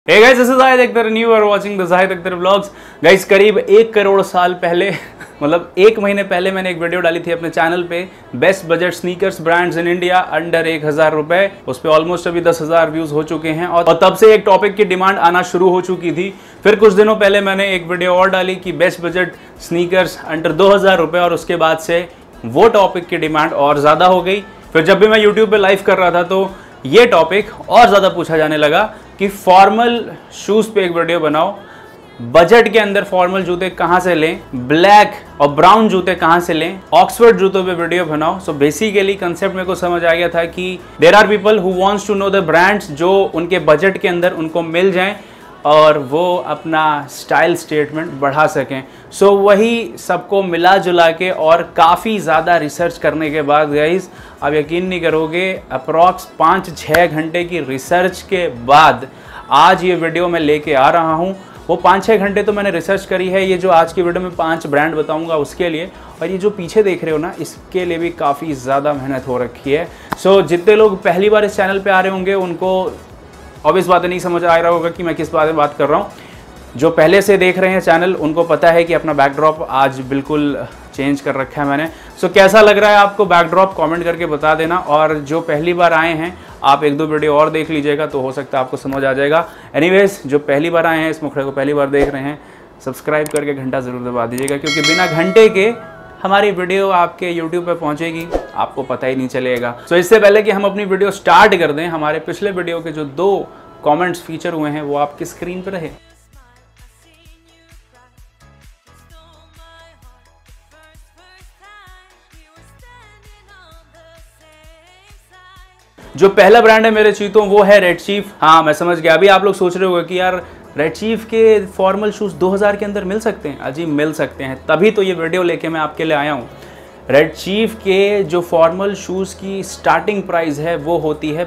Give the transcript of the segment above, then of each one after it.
Hey guys, this is Zahid Akhtar and you are watching the Zahid Akhtar Vlogs. Guys, करीब 1 करोड़ साल पहले मतलब 1 महीने पहले मैंने एक वीडियो डाली थी अपने चैनल पे best budget sneakers brands in India under 1000 रुपए। उस पर ऑलमोस्ट अभी 10,000 व्यूज हो चुके हैं और तब से एक टॉपिक की डिमांड आना शुरू हो चुकी थी। फिर कुछ दिनों पहले मैंने एक वीडियो और डाली कि बेस्ट बजट स्नीकर्स अंडर 2000 रुपए और उसके बाद से वो टॉपिक की डिमांड और ज़्यादा हो गई। फिर जब भी मैं यूट्यूब पे लाइव कर रहा था तो ये टॉपिक और ज़्यादा पूछा जाने लगा कि फॉर्मल शूज़ पे एक वीडियो बनाओ, बजट के अंदर फॉर्मल जूते कहाँ से लें, ब्लैक और ब्राउन जूते कहाँ से लें, ऑक्सफोर्ड जूतों पे वीडियो बनाओ। सो बेसिकली कंसेप्ट मेरे को समझ आ गया था कि there are people who wants to know the brands जो उनके बजट के अंदर उनको मिल जाएं और वो अपना स्टाइल स्टेटमेंट बढ़ा सकें। सो वही सबको मिला जुला के और काफ़ी ज़्यादा रिसर्च करने के बाद गाइस, आप यकीन नहीं करोगे, अप्रॉक्स 5-6 घंटे की रिसर्च के बाद आज ये वीडियो मैं लेके आ रहा हूँ। वो 5-6 घंटे तो मैंने रिसर्च करी है, ये जो आज की वीडियो में 5 ब्रांड बताऊँगा उसके लिए, और ये जो पीछे देख रहे हो ना इसके लिए भी काफ़ी ज़्यादा मेहनत हो रखी है। सो जितने लोग पहली बार इस चैनल पर आ रहे होंगे उनको ऑब्वियस बात नहीं समझ आ रहा होगा कि मैं किस बारे में बात कर रहा हूँ। जो पहले से देख रहे हैं चैनल उनको पता है कि अपना बैकड्रॉप आज बिल्कुल चेंज कर रखा है मैंने। सो कैसा लग रहा है आपको बैकड्रॉप कमेंट करके बता देना, और जो पहली बार आए हैं आप 1-2 वीडियो और देख लीजिएगा तो हो सकता है आपको समझ आ जाएगा। एनीवेज, जो पहली बार आए हैं, इस मुखड़े को पहली बार देख रहे हैं, सब्सक्राइब करके घंटा ज़रूर दबा दीजिएगा, क्योंकि बिना घंटे के हमारी वीडियो आपके YouTube पे पहुंचेगी आपको पता ही नहीं चलेगा। सो इससे पहले कि हम अपनी वीडियो स्टार्ट कर दें, हमारे पिछले वीडियो के जो 2 कमेंट्स फीचर हुए हैं वो आपकी स्क्रीन पर रहे। जो पहला ब्रांड है मेरे चीतों वो है रेड चीफ। हाँ, मैं समझ गया। अभी आप लोग सोच रहे होंगे कि यार रेड चीफ के फॉर्मल शूज़ 2000 के अंदर मिल सकते हैं। अजी मिल सकते हैं, तभी तो ये वीडियो लेके मैं आपके लिए आया हूँ। रेड चीफ के जो फॉर्मल शूज़ की स्टार्टिंग प्राइस है वो होती है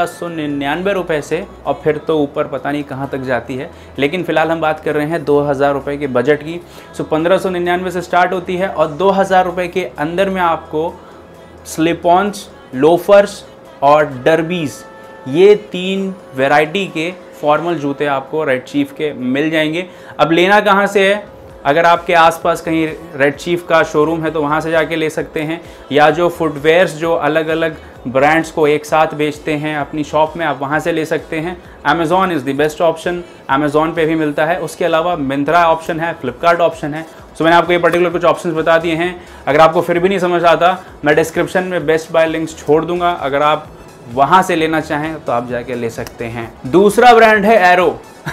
1599 रुपये से, और फिर तो ऊपर पता नहीं कहाँ तक जाती है, लेकिन फ़िलहाल हम बात कर रहे हैं 2000 रुपये के बजट की। सो 1599 से स्टार्ट होती है और 2000 रुपये के अंदर में आपको स्लिप-ऑन्स, लोफर्स और डर्बीज़, ये 3 वैरायटी के फॉर्मल जूते आपको रेड चीफ के मिल जाएंगे। अब लेना कहाँ से है? अगर आपके आसपास कहीं रेड चीफ का शोरूम है तो वहाँ से जाके ले सकते हैं, या जो फुटवेयर्स जो अलग अलग ब्रांड्स को एक साथ बेचते हैं अपनी शॉप में, आप वहाँ से ले सकते हैं। Amazon is the best option, Amazon पे भी मिलता है। उसके अलावा मिंत्रा ऑप्शन है, फ्लिपकार्ट ऑप्शन है। सो मैंने आपको ये पर्टिकुलर कुछ ऑप्शंस बता दिए हैं। अगर आपको फिर भी नहीं समझ आता, मैं डिस्क्रिप्शन में बेस्ट बाय लिंक्स छोड़ दूंगा, अगर आप वहाँ से लेना चाहें तो आप जाके ले सकते हैं। दूसरा ब्रांड है एरो।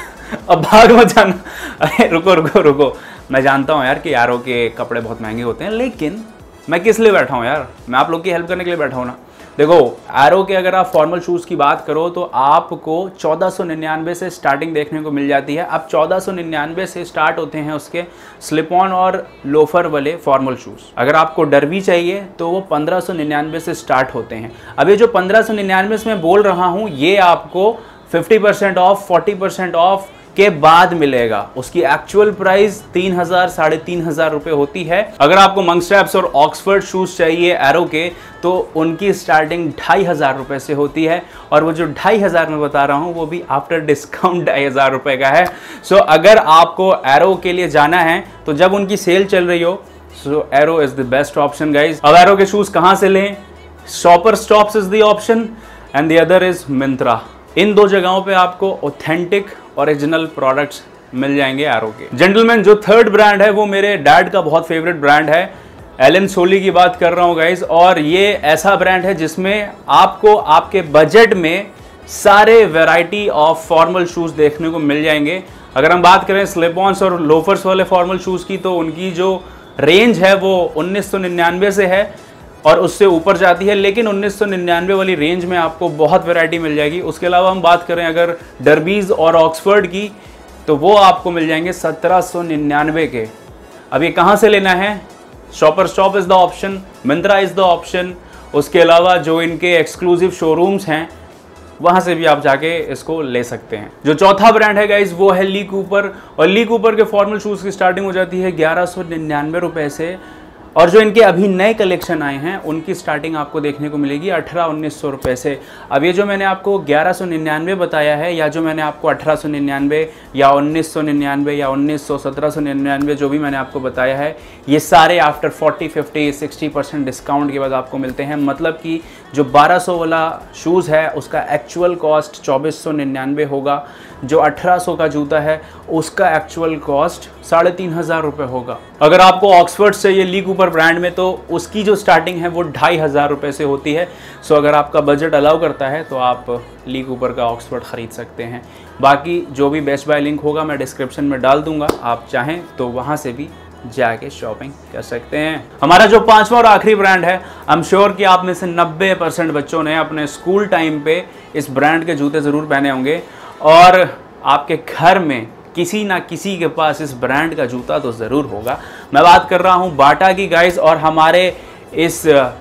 अब भाग मत जाना, अरे रुको रुको रुको, मैं जानता हूँ यार कि एरो के कपड़े बहुत महंगे होते हैं, लेकिन मैं किस लिए बैठा हूँ यार? मैं आप लोग की हेल्प करने के लिए बैठा हूँ ना। देखो, एरो के अगर आप फॉर्मल शूज़ की बात करो तो आपको 1499 से स्टार्टिंग देखने को मिल जाती है। अब 1499 से स्टार्ट होते हैं उसके स्लिप ऑन और लोफर वाले फॉर्मल शूज़। अगर आपको डर्बी चाहिए तो वो 1599 से स्टार्ट होते हैं। अब ये जो 1599 में बोल रहा हूँ ये आपको 50% ऑफ, 40% ऑफ के बाद मिलेगा। उसकी एक्चुअल प्राइस 3000-3500 रुपये होती है। अगर आपको मंक स्ट्रैप्स और ऑक्सफोर्ड शूज़ चाहिए एरो के तो उनकी स्टार्टिंग 2500 रुपये से होती है, और वो जो 2500 में बता रहा हूँ वो भी आफ्टर डिस्काउंट 2500 रुपये का है। सो अगर आपको एरो के लिए जाना है तो जब उनकी सेल चल रही हो, so Arrow is the best option guys. अब एरो के शूज़ कहाँ से लें? Shoppers Stops is the option and the other is Myntra. इन 2 जगहों पे आपको ऑथेंटिक ओरिजिनल प्रोडक्ट्स मिल जाएंगे एरो के। जेंटलमैन, जो थर्ड ब्रांड है वो मेरे डैड का बहुत फेवरेट ब्रांड है। एलन सोली की बात कर रहा हूँ गाइज, और ये ऐसा ब्रांड है जिसमें आपको आपके बजट में सारे वैरायटी ऑफ फॉर्मल शूज़ देखने को मिल जाएंगे। अगर हम बात करें स्लिप-ऑन्स और लोफर्स वाले फॉर्मल शूज़ की तो उनकी जो रेंज है वो 1999 से है और उससे ऊपर जाती है, लेकिन 1999 वाली रेंज में आपको बहुत वैरायटी मिल जाएगी। उसके अलावा हम बात करें अगर डर्बीज़ और ऑक्सफोर्ड की तो वो आपको मिल जाएंगे 1799 के। अब ये कहाँ से लेना है? Shopper Stop is the option, Myntra is the option. उसके अलावा जो इनके एक्सक्लूसिव शोरूम्स हैं वहाँ से भी आप जाके इसको ले सकते हैं। जो चौथा ब्रांड है गाइज वो है ली कूपर, और ली कूपर के फॉर्मल शूज़ की स्टार्टिंग हो जाती है 1199 रुपये से। और जो इनके अभी नए कलेक्शन आए हैं उनकी स्टार्टिंग आपको देखने को मिलेगी 1800-1900 रुपये से। अब ये जो मैंने आपको 1199 बताया है, या जो मैंने आपको 1899 या 1999 या 1799 जो भी मैंने आपको बताया है, ये सारे आफ्टर 40, 50, 60% डिस्काउंट के बाद आपको मिलते हैं। मतलब कि जो 1200 वाला शूज़ है उसका एक्चुअल कॉस्ट 2499 होगा, जो 1800 का जूता है उसका एक्चुअल कॉस्ट 3500 रुपये होगा। अगर आपको ऑक्सफोर्ड से ये ली कूपर ब्रांड में, तो उसकी जो स्टार्टिंग है वो 2500 रुपये से होती है। सो अगर आपका बजट अलाउ करता है तो आप ली कूपर का ऑक्सफोर्ड ख़रीद सकते हैं। बाकी जो भी बेस्ट बाय लिंक होगा मैं डिस्क्रिप्शन में डाल दूंगा, आप चाहें तो वहाँ से भी जाके शॉपिंग कर सकते हैं। हमारा जो 5वां और आखिरी ब्रांड है, आई एम श्योर कि आप में से 90% बच्चों ने अपने स्कूल टाइम पे इस ब्रांड के जूते ज़रूर पहने होंगे, और आपके घर में किसी ना किसी के पास इस ब्रांड का जूता तो ज़रूर होगा। मैं बात कर रहा हूँ बाटा की गाइस, और हमारे इस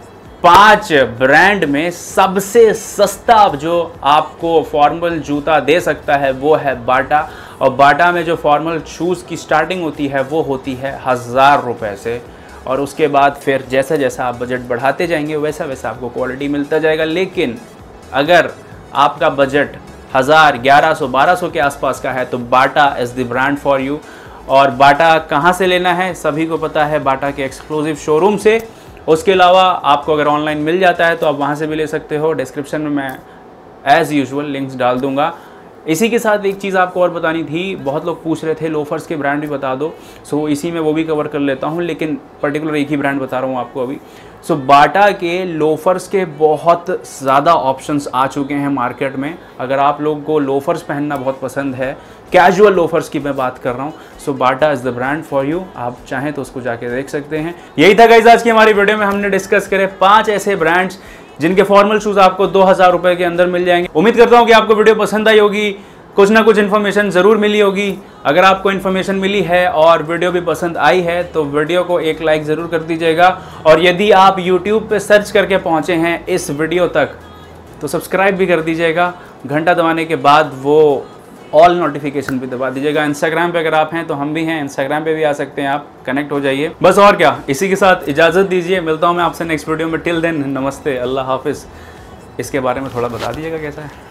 5 ब्रांड में सबसे सस्ता जो आपको फॉर्मल जूता दे सकता है वो है बाटा। और बाटा में जो फॉर्मल शूज़ की स्टार्टिंग होती है वो होती है 1000 रुपये से, और उसके बाद फिर जैसा जैसा आप बजट बढ़ाते जाएंगे वैसा वैसा आपको क्वालिटी मिलता जाएगा। लेकिन अगर आपका बजट 1000, 1100, 1200 के आसपास का है तो Bata is the brand for you. और बाटा कहाँ से लेना है सभी को पता है, बाटा के एक्सक्लूसिव शोरूम से। उसके अलावा आपको अगर ऑनलाइन मिल जाता है तो आप वहाँ से भी ले सकते हो। डिस्क्रिप्शन में मैं एज़ यूजुअल लिंक्स डाल दूँगा। इसी के साथ एक चीज़ आपको और बतानी थी, बहुत लोग पूछ रहे थे लोफर्स के ब्रांड भी बता दो, सो इसी में वो भी कवर कर लेता हूँ, लेकिन पर्टिकुलर एक ही ब्रांड बता रहा हूँ आपको अभी। सो बाटा के लोफर्स के बहुत ज़्यादा ऑप्शंस आ चुके हैं मार्केट में। अगर आप लोग को लोफर्स पहनना बहुत पसंद है, कैजुअल लोफर्स की मैं बात कर रहा हूँ, so Bata is the brand for you. आप चाहें तो उसको जाके देख सकते हैं। यही था गाइस आज की हमारी वीडियो में, हमने डिस्कस करे 5 ऐसे ब्रांड्स जिनके फॉर्मल शूज़ आपको 2000 रुपये के अंदर मिल जाएंगे। उम्मीद करता हूँ कि आपको वीडियो पसंद आई होगी, कुछ ना कुछ इन्फॉर्मेशन ज़रूर मिली होगी। अगर आपको इन्फॉर्मेशन मिली है और वीडियो भी पसंद आई है तो वीडियो को एक लाइक ज़रूर कर दीजिएगा। और यदि आप YouTube पे सर्च करके पहुँचे हैं इस वीडियो तक तो सब्सक्राइब भी कर दीजिएगा। घंटा दबाने के बाद वो ऑल नोटिफिकेशन भी दबा दीजिएगा। इंस्टाग्राम पे अगर आप हैं तो हम भी हैं, इंस्टाग्राम पे भी आ सकते हैं, आप कनेक्ट हो जाइए। बस और क्या, इसी के साथ इजाज़त दीजिए, मिलता हूँ मैं आपसे नेक्स्ट वीडियो में। टिल देन नमस्ते, अल्लाह हाफिज़। इसके बारे में थोड़ा बता दीजिएगा कैसा है।